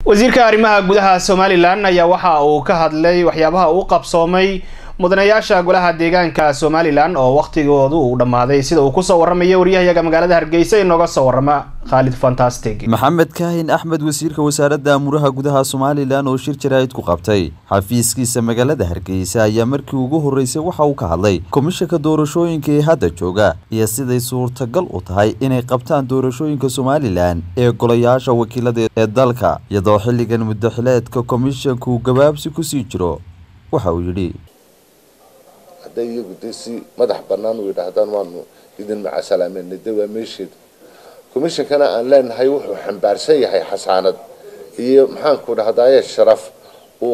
wasiirka arrimaha gudaha Somaliland ayaa waxa uu ka hadlay waxyaabaha uu qabsoomay mudanayaasha golaha deegaanka Somaliland oo waqtigoodu uu dhamaaday sida uu ku soo warramay wariyaha magaalada Hargeysa inooga soo warrama Khalid Fantastic. Maxamed Kaahin Axmed wasiirka wasaaradda amuraha gudaha Somaliland oo shir jaraa'id ku qabtay xafiiskiisa magaalada Hargeysa ayaa markii ugu horeysay waxa uu ka hadlay komishanka doorashooyinka ee hadda jooga iyo siday suurtagal u tahay inay qabtaan doorashooyinka Somaliland ee golayaasha wakiilada ee dalka iyadoo xilligan muddaxileedka komishanku gabaabsi ku sii jiro. waxa uu yiri haday iyagu si madax banaan u yiraahdaan waanu idin maca salaameynay dawaamiishid komishankana aan leenahay wuxuu xambaarsan yahay xasaanad iyo maxaan ku dhahdaa sharaf uu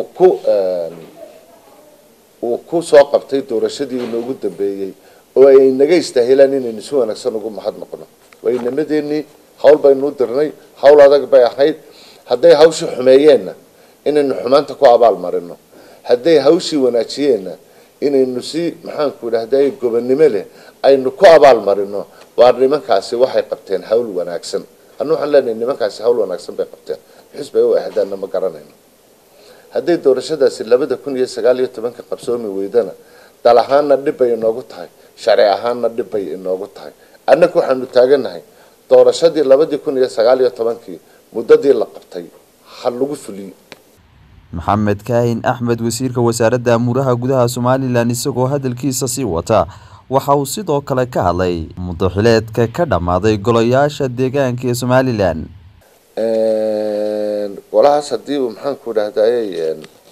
ku soo qabtay doorashadii inoogu dambeeyay oo ay naga istaahilaan inaynu si wanaagsan ugu mahadnaqno waynamadeenii hawl baynu dirnay hawl adag bay ahayd haday hawshu xumeeyeenna inaynu xumaanta ku abaal marino haday hawshii wanaajiyeenna inaynu si maxaan ku dhahdaa gobonnimo leh aynu ku abaal marino waa nimankaasi waxay qabteen hawl wanaagsan anu waxaan leenahay nimankaasi hawl wanaagsan bay qabteen xisbi oo ahdaana ma garanayno haday doorashadaasi 2019 qabsoomi weydana dal ahaanna dhib ay inoogu tahay sharci ahaanna dhib ay inoogu tahay annagu waxaanu taaganahay doorashadii 2019 muddadii la qabtay hal lagu fuliyo. Maxamed Kaahin Axmed wasiirka wasaaradda amuraha gudaha Somaliland isagoo hadalkiisa sii wata waxa uu sidoo kale ka hadlay muddaxileedka ka dhamaaday golayaasha deegaanka ee Somaliland golahaas hadii uu maxaan ku dhahdaa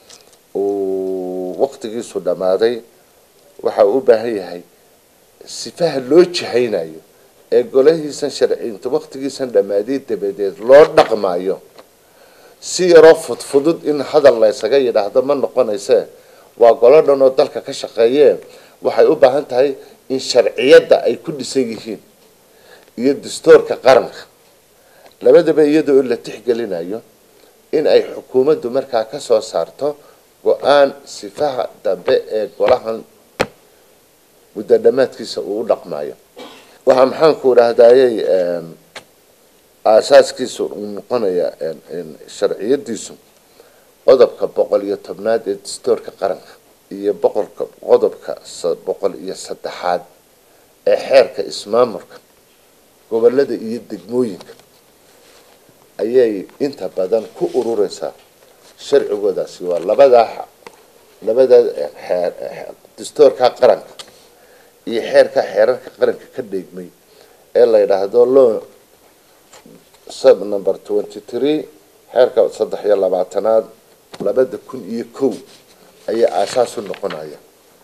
uu waqtigiisu dhamaaday waxa uu u baahan yahay sifaha loo jihaynayo ee golahiisan sharciinta waqtigiisan dhamaaday dabadeed loo dhaqmaayo si yaro fudud in hadal la isaga yiraahdo ma noqonaysa waa golo dhan oo dalka ka shaqeeyeen waxay u baahan tahay in sharciyada ay ku dhisan yihiin iyo dastuurka qaranka labadaba iyadoo la tixgelinayo in ay xukuumaddu markaa ka soo saarto go'aan sifaha dambe ee golahan muddo dhamaadkiisa uu dhaqmaayo waxa maxaan ku raahdaayay asaaskiisu uu noqonaya sharciyadiisu qodobka 110 ee dastuurka qaranka iyo qodobka 103 ee xeerka ismaamulka gobolada iyo degmooyinka ayay inta badan ku ururaysaa sharcigoodaasi waa labada dastuurka qaranka iyo xeerarka qaranka ka dheegmay ee la yiraahdo loo sub number 23 xeerka 23aad 2001 ayaa asaas u noqonaya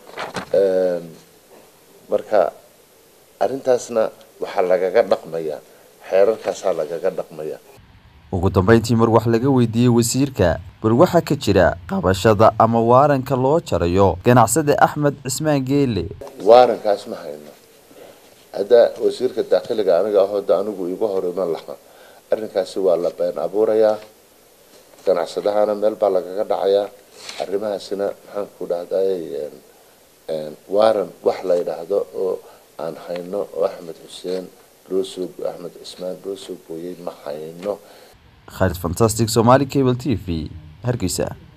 marka arintaasna waxa lagaga dhaqmaya xeerarkaas lagaga dhaqmaya. ugu dambeyntii mar wax laga weydiiyay wasiirka bal waxa ka jira qabashada ama waaranka loo jarayo ganacsade Axmed Cismaan Geele waarankaas ma hayno hada wasiirka dakhliga aniga anigu igu horeyman lahaa arrinkaasi waa la been abuuraya ganacsadahana meel baa lagaga dhacaya arrimahaasina maxaan ku dhahdaa waaran wax la yiraahdo oo aan hayno oo Axmed Xuseen Roosug Axmed Cismaan Roosug booyay ma hayno. Khalid Fantastic Somali Cable TV Hargeysa.